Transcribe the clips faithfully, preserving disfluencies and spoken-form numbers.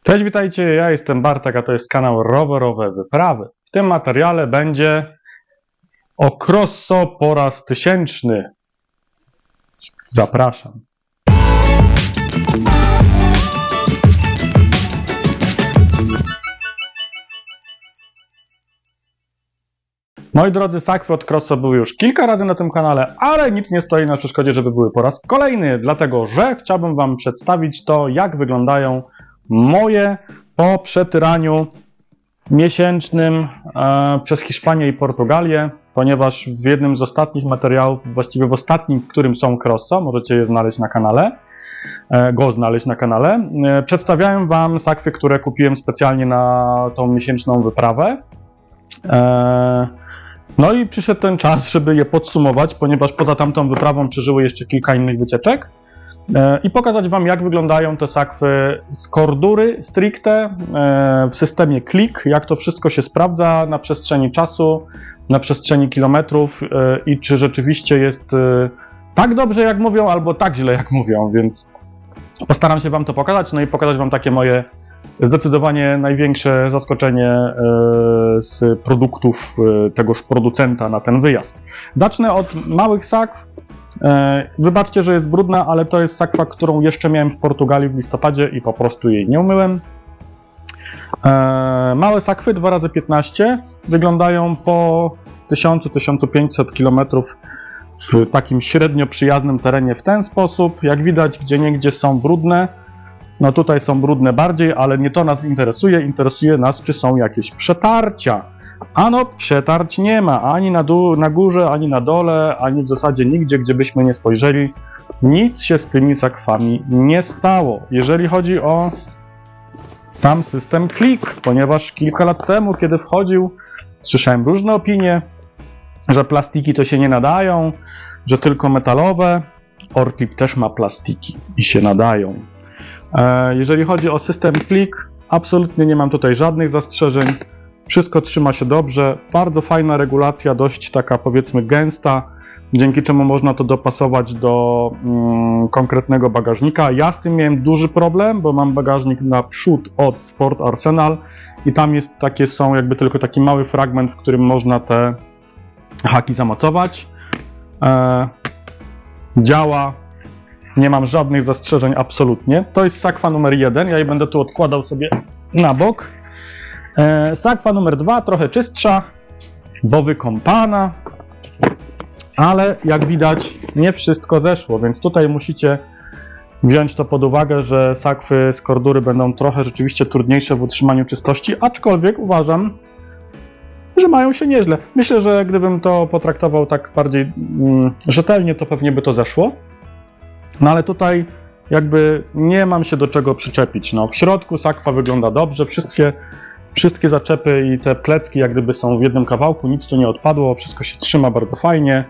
Cześć, witajcie, ja jestem Bartek, a to jest kanał Rowerowe Wyprawy. W tym materiale będzie o Crosso po raz tysięczny. Zapraszam. Moi drodzy, sakwy od Crosso były już kilka razy na tym kanale, ale nic nie stoi na przeszkodzie, żeby były po raz kolejny, dlatego że chciałbym Wam przedstawić to, jak wyglądają moje po przetyraniu miesięcznym e, przez Hiszpanię i Portugalię, ponieważ w jednym z ostatnich materiałów, właściwie w ostatnim, w którym są Crosso, możecie je znaleźć na kanale, e, go znaleźć na kanale, e, przedstawiałem Wam sakwy, które kupiłem specjalnie na tą miesięczną wyprawę. E, no i przyszedł ten czas, żeby je podsumować, ponieważ poza tamtą wyprawą przeżyły jeszcze kilka innych wycieczek. I pokazać Wam, jak wyglądają te sakwy z Cordury stricte w systemie Click, jak to wszystko się sprawdza na przestrzeni czasu, na przestrzeni kilometrów i czy rzeczywiście jest tak dobrze, jak mówią, albo tak źle, jak mówią, więc postaram się Wam to pokazać, no i pokazać Wam takie moje zdecydowanie największe zaskoczenie z produktów tegoż producenta na ten wyjazd. Zacznę od małych sakw. Wybaczcie, że jest brudna, ale to jest sakwa, którą jeszcze miałem w Portugalii w listopadzie i po prostu jej nie umyłem. Małe sakwy dwa razy piętnaście wyglądają po tysiąc do tysiąca pięciuset kilometrów w takim średnio przyjaznym terenie w ten sposób. Jak widać, gdzieniegdzie są brudne. No tutaj są brudne bardziej, ale nie to nas interesuje. Interesuje nas, czy są jakieś przetarcia. Ano, przetarć nie ma, ani na, dół, na górze, ani na dole, ani w zasadzie nigdzie, gdzie byśmy nie spojrzeli. Nic się z tymi sakwami nie stało. Jeżeli chodzi o sam system Click, ponieważ kilka lat temu, kiedy wchodził, słyszałem różne opinie, że plastiki to się nie nadają, że tylko metalowe. Orclip też ma plastiki i się nadają. Jeżeli chodzi o system Click, absolutnie nie mam tutaj żadnych zastrzeżeń. Wszystko trzyma się dobrze, bardzo fajna regulacja, dość taka powiedzmy gęsta, dzięki czemu można to dopasować do mm, konkretnego bagażnika. Ja z tym miałem duży problem, bo mam bagażnik na przód od Sport Arsenal i tam jest takie, są jakby tylko taki mały fragment, w którym można te haki zamocować. E, działa, nie mam żadnych zastrzeżeń absolutnie. To jest sakwa numer jeden, ja je będę tu odkładał sobie na bok. Sakwa numer dwa, trochę czystsza, bo wykąpana, ale jak widać nie wszystko zeszło, więc tutaj musicie wziąć to pod uwagę, że sakwy z Cordury będą trochę rzeczywiście trudniejsze w utrzymaniu czystości, aczkolwiek uważam, że mają się nieźle. Myślę, że gdybym to potraktował tak bardziej mm, rzetelnie, to pewnie by to zeszło, no ale tutaj jakby nie mam się do czego przyczepić. No, w środku sakwa wygląda dobrze, wszystkie Wszystkie zaczepy i te plecki jak gdyby są w jednym kawałku, nic tu nie odpadło, wszystko się trzyma bardzo fajnie.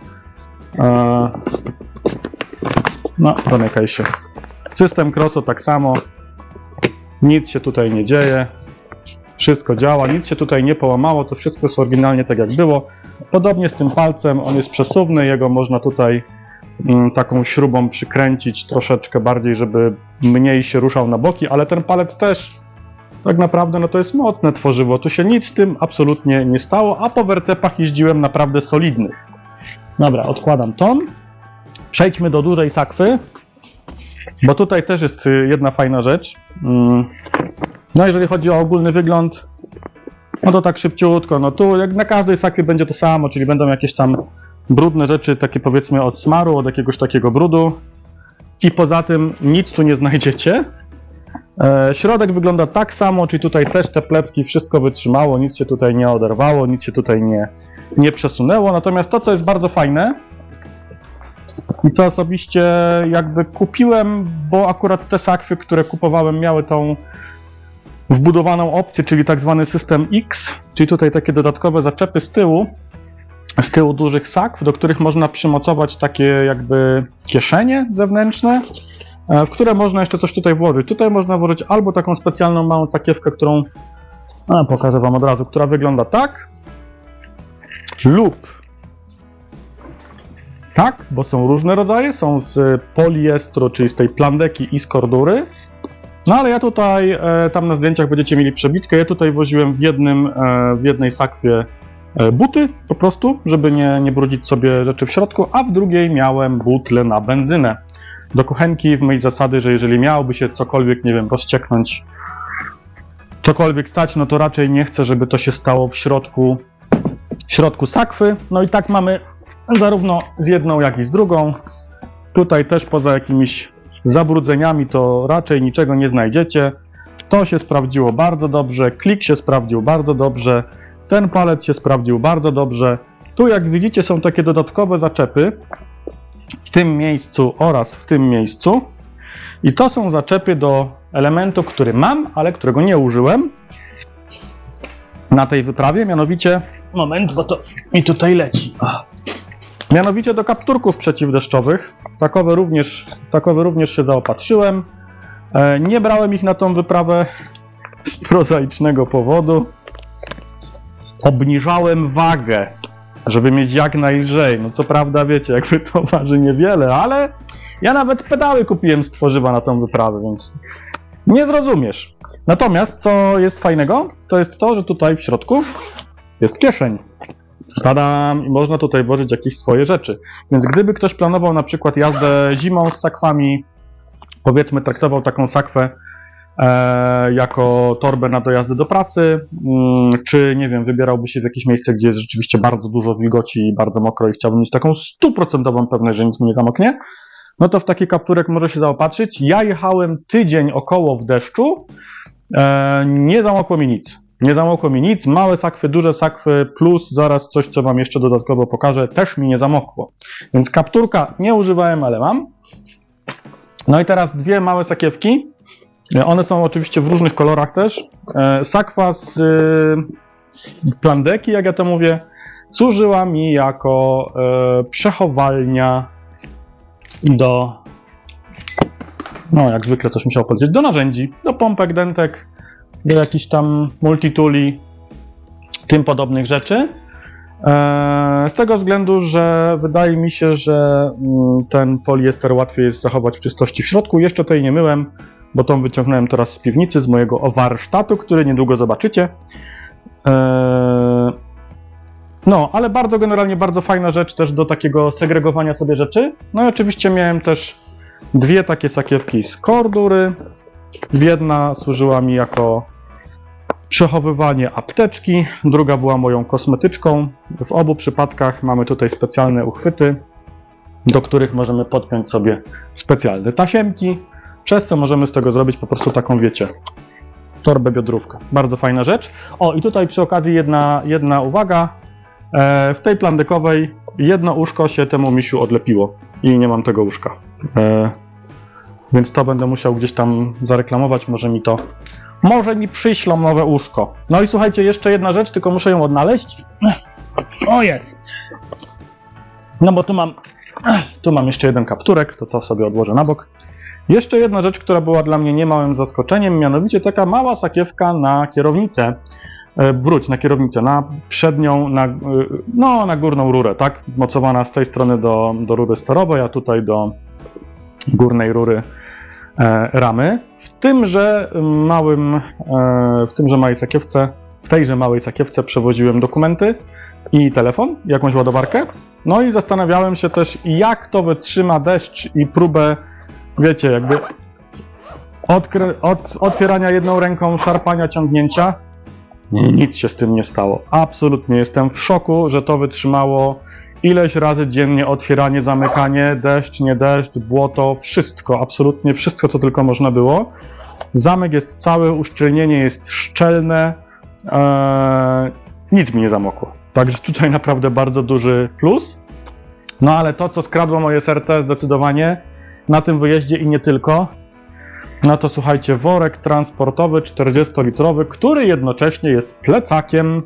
No, zamykaj się. System Crosso tak samo, nic się tutaj nie dzieje, wszystko działa, nic się tutaj nie połamało, to wszystko jest oryginalnie tak jak było. Podobnie z tym palcem, on jest przesuwny, jego można tutaj mm, taką śrubą przykręcić troszeczkę bardziej, żeby mniej się ruszał na boki, ale ten palec też tak naprawdę no to jest mocne tworzywo, tu się nic z tym absolutnie nie stało, a po wertepach jeździłem naprawdę solidnych. Dobra, odkładam ton. Przejdźmy do dużej sakwy, bo tutaj też jest jedna fajna rzecz. No jeżeli chodzi o ogólny wygląd, no to tak szybciutko, no tu jak na każdej sakwie będzie to samo, czyli będą jakieś tam brudne rzeczy, takie powiedzmy od smaru, od jakiegoś takiego brudu i poza tym nic tu nie znajdziecie. Środek wygląda tak samo, czyli tutaj też te plecki wszystko wytrzymało, nic się tutaj nie oderwało, nic się tutaj nie, nie przesunęło. Natomiast to, co jest bardzo fajne i co osobiście jakby kupiłem, bo akurat te sakwy, które kupowałem, miały tą wbudowaną opcję, czyli tak zwany system X, czyli tutaj takie dodatkowe zaczepy z tyłu, z tyłu dużych sakw, do których można przymocować takie jakby kieszenie zewnętrzne, w które można jeszcze coś tutaj włożyć. Tutaj można włożyć albo taką specjalną małą cakiewkę, którą a, pokażę Wam od razu, która wygląda tak, lub tak, bo są różne rodzaje, są z poliestru, czyli z tej plandeki i z Cordury, No ale ja tutaj, e, tam na zdjęciach będziecie mieli przebitkę, ja tutaj woziłem w, jednym, e, w jednej sakwie e, buty po prostu, żeby nie, nie brudzić sobie rzeczy w środku, a w drugiej miałem butlę na benzynę. Do kuchenki w myśl zasady, że jeżeli miałoby się cokolwiek, nie wiem, rozcieknąć, cokolwiek stać, no to raczej nie chcę, żeby to się stało w środku, w środku sakwy. No i tak mamy zarówno z jedną, jak i z drugą. Tutaj też poza jakimiś zabrudzeniami to raczej niczego nie znajdziecie. To się sprawdziło bardzo dobrze, klik się sprawdził bardzo dobrze, ten palec się sprawdził bardzo dobrze. Tu jak widzicie są takie dodatkowe zaczepy w tym miejscu oraz w tym miejscu. I to są zaczepy do elementu, który mam, ale którego nie użyłem na tej wyprawie, mianowicie... Moment, bo to mi tutaj leci. Mianowicie do kapturków przeciwdeszczowych. Takowe również, takowe również się zaopatrzyłem. E, nie brałem ich na tą wyprawę z prozaicznego powodu. Obniżałem wagę, żeby mieć jak najlżej. No co prawda, wiecie, jakby to waży niewiele, ale ja nawet pedały kupiłem z tworzywa na tą wyprawę, więc nie zrozumiesz. Natomiast co jest fajnego, to jest to, że tutaj w środku jest kieszeń. Tadam, i można tutaj włożyć jakieś swoje rzeczy. Więc gdyby ktoś planował na przykład jazdę zimą z sakwami, powiedzmy traktował taką sakwę e, jako torbę na dojazdy do pracy, mm, czy nie wiem, wybierałby się w jakieś miejsce, gdzie jest rzeczywiście bardzo dużo wilgoci i bardzo mokro i chciałbym mieć taką stuprocentową pewność, że nic mi nie zamoknie, no to w taki kapturek może się zaopatrzyć. Ja jechałem tydzień około w deszczu, e, nie zamokło mi nic. Nie zamokło mi nic, małe sakwy, duże sakwy, plus zaraz coś, co wam jeszcze dodatkowo pokażę, też mi nie zamokło. Więc kapturka nie używałem, ale mam. No i teraz dwie małe sakiewki. One są oczywiście w różnych kolorach też. Sakwa z plandeki, jak ja to mówię, służyła mi jako przechowalnia do, no jak zwykle coś musiało powiedzieć, do narzędzi, do pompek, dentek, do jakichś tam multitooli, tym podobnych rzeczy. Z tego względu, że wydaje mi się, że ten poliester łatwiej jest zachować w czystości w środku. Jeszcze tej nie myłem, bo tą wyciągnąłem teraz z piwnicy, z mojego warsztatu, który niedługo zobaczycie. No, ale bardzo generalnie bardzo fajna rzecz też do takiego segregowania sobie rzeczy. No i oczywiście miałem też dwie takie sakiewki z kordury. Jedna służyła mi jako przechowywanie apteczki, druga była moją kosmetyczką. W obu przypadkach mamy tutaj specjalne uchwyty, do których możemy podpiąć sobie specjalne tasiemki, przez co możemy z tego zrobić po prostu taką, wiecie, torbę biodrówkę. Bardzo fajna rzecz. O, i tutaj przy okazji jedna, jedna uwaga. E, w tej plandekowej jedno uszko się temu misiu odlepiło i nie mam tego uszka. E, więc to będę musiał gdzieś tam zareklamować, może mi to, może mi przyślą nowe uszko. No i słuchajcie, jeszcze jedna rzecz, tylko muszę ją odnaleźć. O, jest. No bo tu mam, tu mam jeszcze jeden kapturek, to to sobie odłożę na bok. Jeszcze jedna rzecz, która była dla mnie niemałym zaskoczeniem, mianowicie taka mała sakiewka na kierownicę. Wróć na kierownicę, na przednią, na, no, na górną rurę, tak? Mocowana z tej strony do, do rury sterowej, a tutaj do górnej rury e, ramy. W tymże małym, e, w tymże małej sakiewce, w tejże małej sakiewce przewoziłem dokumenty i telefon, jakąś ładowarkę. No i zastanawiałem się też, jak to wytrzyma deszcz i próbę, wiecie, jakby odkry, od, otwierania jedną ręką, szarpania, ciągnięcia. Nic się z tym nie stało. Absolutnie jestem w szoku, że to wytrzymało ileś razy dziennie, otwieranie, zamykanie, deszcz, nie deszcz, błoto, wszystko, absolutnie wszystko, co tylko można było. Zamek jest cały, uszczelnienie jest szczelne, eee, nic mi nie zamokło. Także tutaj naprawdę bardzo duży plus. No ale to, co skradło moje serce zdecydowanie na tym wyjeździe i nie tylko, no to słuchajcie, worek transportowy czterdziestolitrowy, który jednocześnie jest plecakiem.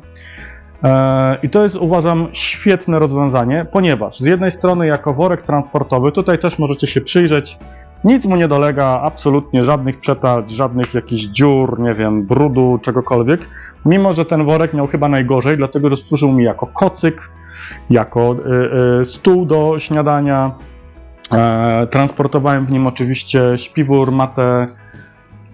I to jest, uważam, świetne rozwiązanie, ponieważ z jednej strony jako worek transportowy, tutaj też możecie się przyjrzeć, nic mu nie dolega, absolutnie żadnych przetarć, żadnych jakichś dziur, nie wiem, brudu, czegokolwiek. Mimo że ten worek miał chyba najgorzej, dlatego że służył mi jako kocyk, jako y, y, stół do śniadania. E, transportowałem w nim oczywiście śpiwór, matę,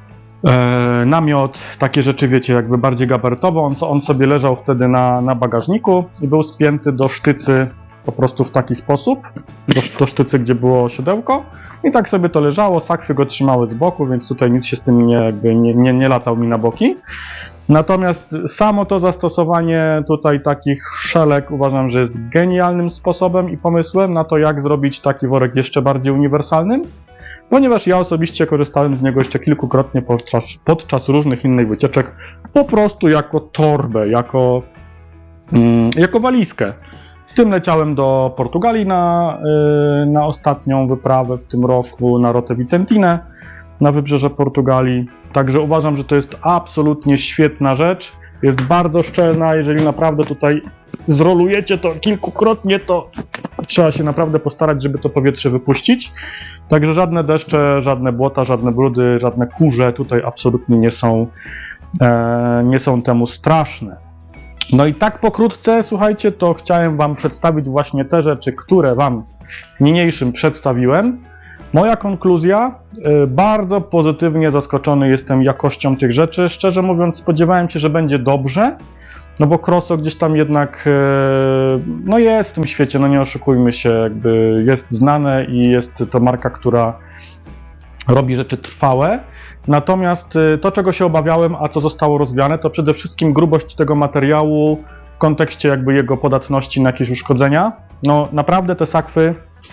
e, namiot, takie rzeczy, wiecie, jakby bardziej gabarytowo. On, on sobie leżał wtedy na, na bagażniku i był spięty do sztycy po prostu w taki sposób, do, do sztycy, gdzie było siodełko. I tak sobie to leżało, sakwy go trzymały z boku, więc tutaj nic się z tym nie, jakby nie, nie, nie latał mi na boki. Natomiast samo to zastosowanie tutaj takich szelek uważam, że jest genialnym sposobem i pomysłem na to, jak zrobić taki worek jeszcze bardziej uniwersalnym, ponieważ ja osobiście korzystałem z niego jeszcze kilkukrotnie podczas, podczas różnych innych wycieczek, po prostu jako torbę, jako, mm, jako walizkę. Z tym leciałem do Portugalii na, yy, na ostatnią wyprawę w tym roku, na Rotę Vicentinę, na wybrzeże Portugalii. Także uważam, że to jest absolutnie świetna rzecz. Jest bardzo szczelna, jeżeli naprawdę tutaj zrolujecie to kilkukrotnie, to trzeba się naprawdę postarać, żeby to powietrze wypuścić. Także żadne deszcze, żadne błota, żadne brudy, żadne kurze tutaj absolutnie nie są, e, nie są temu straszne. No i tak pokrótce, słuchajcie, to chciałem Wam przedstawić właśnie te rzeczy, które Wam niniejszym przedstawiłem. Moja konkluzja, bardzo pozytywnie zaskoczony jestem jakością tych rzeczy. Szczerze mówiąc, spodziewałem się, że będzie dobrze, no bo Crosso gdzieś tam jednak no jest w tym świecie, no nie oszukujmy się, jakby jest znane i jest to marka, która robi rzeczy trwałe. Natomiast to, czego się obawiałem, a co zostało rozwiane, to przede wszystkim grubość tego materiału w kontekście jakby jego podatności na jakieś uszkodzenia. No naprawdę te sakwy,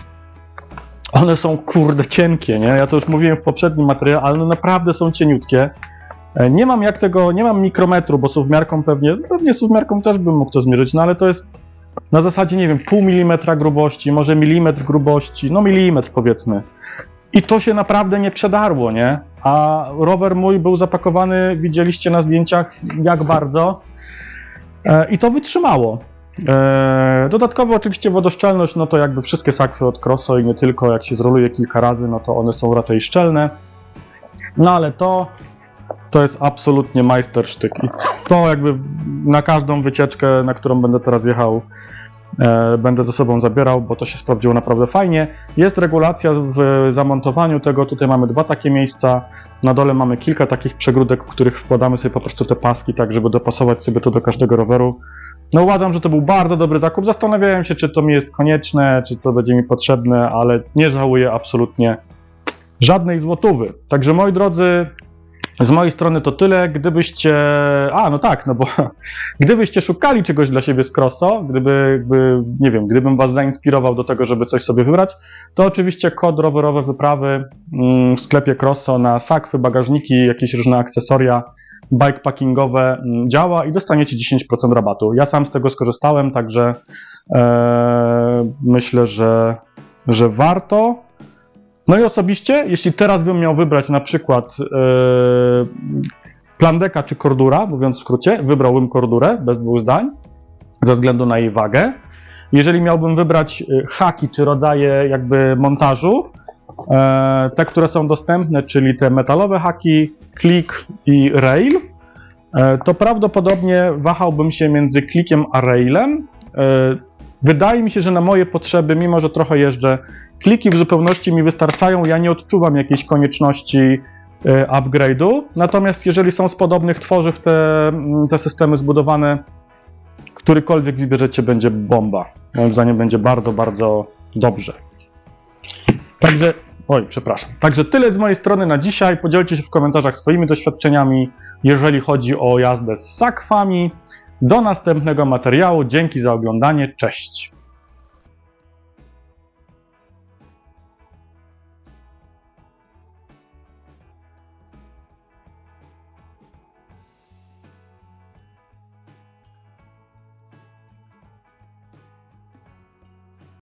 one są kurde cienkie, nie? Ja to już mówiłem w poprzednim materiale, ale one naprawdę są cieniutkie. Nie mam jak tego, nie mam mikrometru, bo suwmiarką pewnie, pewnie suwmiarką też bym mógł to zmierzyć, no ale to jest na zasadzie, nie wiem, pół milimetra grubości, może milimetr grubości, no milimetr powiedzmy. I to się naprawdę nie przedarło, nie? A rower mój był zapakowany, widzieliście na zdjęciach jak bardzo, i to wytrzymało. Dodatkowo oczywiście wodoszczelność, no to jakby wszystkie sakwy od Crosso i nie tylko, jak się zroluje kilka razy, no to one są raczej szczelne. No ale to, to jest absolutnie majstersztyk i to jakby na każdą wycieczkę, na którą będę teraz jechał, e, będę ze sobą zabierał, bo to się sprawdziło naprawdę fajnie. Jest regulacja w zamontowaniu tego, tutaj mamy dwa takie miejsca, na dole mamy kilka takich przegródek, w których wkładamy sobie po prostu te paski, tak żeby dopasować sobie to do każdego roweru. No uważam, że to był bardzo dobry zakup. Zastanawiałem się, czy to mi jest konieczne, czy to będzie mi potrzebne, ale nie żałuję absolutnie żadnej złotówy. Także moi drodzy, z mojej strony to tyle. Gdybyście... A, no tak, no bo gdybyście szukali czegoś dla siebie z Crosso, gdyby, jakby, nie wiem, gdybym was zainspirował do tego, żeby coś sobie wybrać, to oczywiście kod rowerowe wyprawy w sklepie Crosso na sakwy, bagażniki, jakieś różne akcesoria bikepackingowe działa i dostaniecie dziesięć procent rabatu. Ja sam z tego skorzystałem, także e, myślę, że, że warto. No i osobiście, jeśli teraz bym miał wybrać na przykład e, Plandeka czy Cordura, mówiąc w skrócie, wybrałbym Cordurę bez dwóch zdań, ze względu na jej wagę. Jeżeli miałbym wybrać haki czy rodzaje jakby montażu, e, te, które są dostępne, czyli te metalowe haki, Click i Rail, e, to prawdopodobnie wahałbym się między Clickiem a Railem. E, wydaje mi się, że na moje potrzeby, mimo że trochę jeżdżę, Clicki w zupełności mi wystarczają, ja nie odczuwam jakiejś konieczności e, upgrade'u, natomiast jeżeli są z podobnych tworzyw te, te systemy zbudowane, którykolwiek wybierzecie, będzie bomba. Moim zdaniem będzie bardzo, bardzo dobrze. Także, oj, przepraszam. Także tyle z mojej strony na dzisiaj. Podzielcie się w komentarzach swoimi doświadczeniami, jeżeli chodzi o jazdę z sakwami. Do następnego materiału. Dzięki za oglądanie. Cześć.